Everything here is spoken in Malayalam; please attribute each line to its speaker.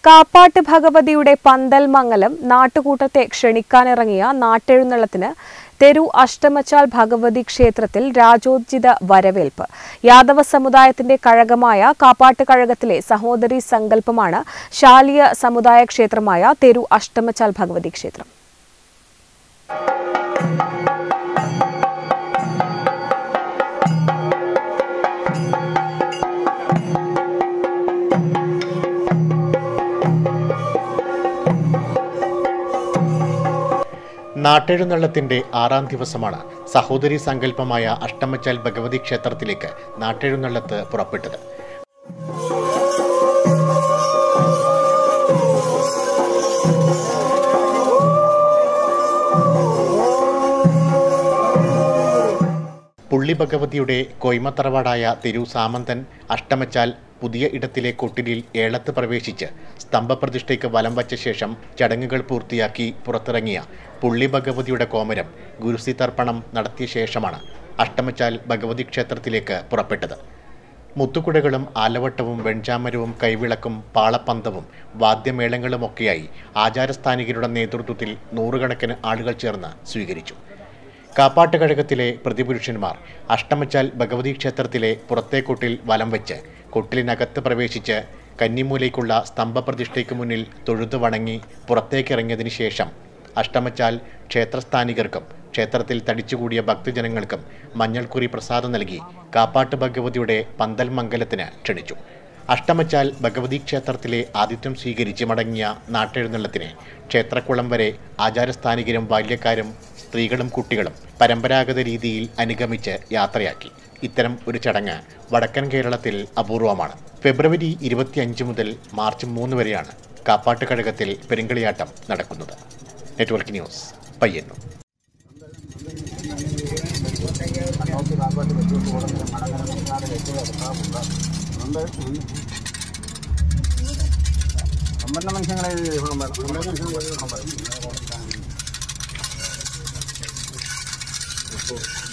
Speaker 1: കാപ്പാട്ട് ഭഗവതിയുടെ പന്തൽമംഗലം നാട്ടുകൂട്ടത്തെ ക്ഷണിക്കാനിറങ്ങിയ നാട്ടെഴുന്നള്ളത്തിന് തെരു അഷ്ടമച്ചാൽ ഭഗവതി ക്ഷേത്രത്തിൽ രാജോചിത വരവേൽപ്പ്. യാദവ സമുദായത്തിന്റെ കഴകമായ കാപ്പാട്ട് കഴകത്തിലെ സഹോദരി സങ്കല്പമാണ് ശാലിയ സമുദായ ക്ഷേത്രമായ തെരു അഷ്ടമച്ചാൽ ഭഗവതി ക്ഷേത്രം.
Speaker 2: നാട്ടെഴുന്നള്ളത്തിന്റെ 6ാം ദിവസമാണ് സഹോദരി സങ്കല്പമായ അഷ്ടമച്ചാൽ ഭഗവതി ക്ഷേത്രത്തിലേക്ക് നാട്ടെഴുന്നള്ളത്ത് പുറപ്പെട്ടത്. പുള്ളി ഭഗവതിയുടെ കൊയ്മത്തറവാടായ തിരു സാമന്തൻ അഷ്ടമച്ചാൽ പുതിയ ഇടത്തിലെ കൊട്ടിലിൽ ഏളത്ത് പ്രവേശിച്ച് സ്തംഭപ്രതിഷ്ഠയ്ക്ക് വലം വച്ച ശേഷം ചടങ്ങുകൾ പൂർത്തിയാക്കി പുറത്തിറങ്ങിയ പുള്ളി ഭഗവതിയുടെ കോമരം ഗുരുസി തർപ്പണം നടത്തിയ ശേഷമാണ് അഷ്ടമച്ചാൽ ഭഗവതി ക്ഷേത്രത്തിലേക്ക് പുറപ്പെട്ടത്. മുത്തുകുടകളും ആലവട്ടവും വെൺചാമരവും കൈവിളക്കും പാളപ്പന്തവും വാദ്യമേളങ്ങളുമൊക്കെയായി ആചാരസ്ഥാനികരുടെ നേതൃത്വത്തിൽ നൂറുകണക്കിന് ആളുകൾ ചേർന്ന് സ്വീകരിച്ചു. കാപ്പാട്ട് കഴകത്തിലെ പ്രതിപുരുഷന്മാർ അഷ്ടമച്ചാൽ ഭഗവതി ക്ഷേത്രത്തിലെ പുറത്തെ കൊട്ടിൽ വലം വെച്ച് കൊട്ടിലിനകത്ത് പ്രവേശിച്ച് കന്നിമൂലയ്ക്കുള്ള സ്തംഭപ്രതിഷ്ഠയ്ക്ക് മുന്നിൽ തൊഴുതു വണങ്ങി പുറത്തേക്കിറങ്ങിയതിനു ശേഷം അഷ്ടമച്ചാൽ ക്ഷേത്രസ്ഥാനികർക്കും ക്ഷേത്രത്തിൽ തടിച്ചുകൂടിയ ഭക്തജനങ്ങൾക്കും മഞ്ഞൾക്കുറി പ്രസാദം നൽകി കാപ്പാട്ട് ഭഗവതിയുടെ പന്തൽ മംഗലത്തിന് ക്ഷണിച്ചു. അഷ്ടമച്ചാൽ ഭഗവതി ക്ഷേത്രത്തിലെ ആതിഥ്യം സ്വീകരിച്ച് മടങ്ങിയ നാട്ടെഴുന്നള്ളത്തിനെ ക്ഷേത്രക്കുളം വരെ ആചാരസ്ഥാനികരും ബാല്യക്കാരും സ്ത്രീകളും കുട്ടികളും പരമ്പരാഗത രീതിയിൽ അനുഗമിച്ച് യാത്രയാക്കി. ഇത്തരം ഒരു ചടങ്ങ് വടക്കൻ കേരളത്തിൽ അപൂർവമാണ്. ഫെബ്രുവരി 25 മുതൽ മാർച്ച് 3 വരെയാണ് കാപ്പാട്ട് കഴകത്തിൽ പെരുങ്കളിയാട്ടം നടക്കുന്നത്. Network news, Payyanur. മനുഷ്യങ്ങളെ